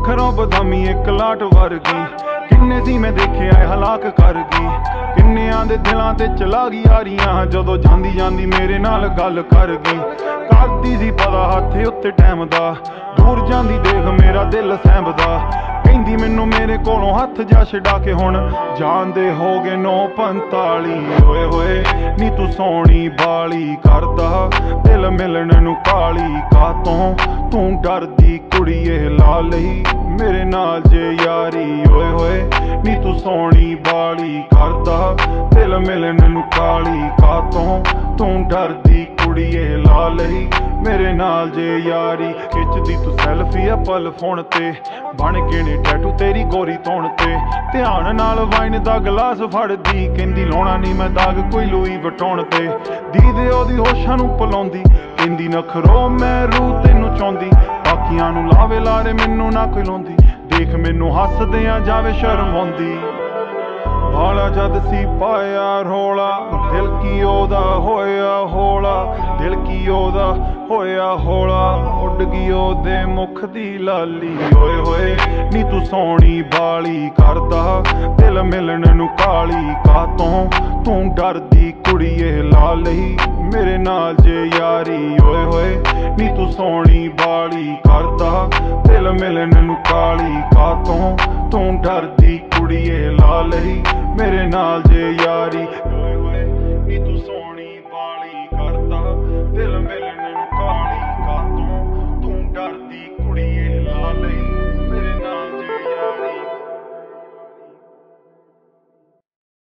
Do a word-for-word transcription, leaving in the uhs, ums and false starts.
अखरों बदामी एक लाट वर्गी किन्ने सी मैं देखे आए हलाक कर गई किन्नियां दे दिलां ते चला गई यारियां जदों जांदी जांदी मेरे नाल गल कर गई करदी सी पता हत्थे उत्ते टैम दा दूर जांदी देख मेरा दिल सैंबदा कहंदी मैनू मेरे कोलों हथ जा छड़ा के हुण जांदे हो गए नौ पंताली होए होए नी तू सोहनी बाली करदा दिल मिलन नू काली कातों तू डरदी कुड़िए ला लई मेरे नाल जे यारी होए होए नी तू सोहनी बाली करदा दिल मिलन नू काली कातों तू डरदी कुड़िए ला लई मेरे नाल जे यारी खिचदी तू सैल्फी आ पल फोन ते बन के ने टैटू तेरी गोरी तौण ते ध्यान नाल वाइन दा गिलास फड़दी कहंदी लाउणा नहीं मैं दाग कोई लूई वटाउण ते दीदे ओदी होशां नू पलाउंदी कहंदी नखरो मैं रूह तैनू चाहुंदी बाकियां नू लावे लारे मैनू ना कोई लाउंदी देख मैनू हसदियां जावे शर्म आउंदी भाला जद सी पाया रोला दिल की ओदा होया होला दिल की ओदा होया होला उड़ गई ओदे मुख दी लाली होए होए नी तू सोहनी बाली करदा दिल मिलन नू काली कातों तू डरदी कुड़िए ला लई मेरे नाल जे यारी होए होए नी तू सोहनी बाली करदा दिल मिलन नू काली कातों तू डरदी कुड़िए ला लई मेरे नाल जे यारी होए होए नी तू सोहनी बाली करदा दिल मिलन नू काली कातों तू डरदी कुड़िए ला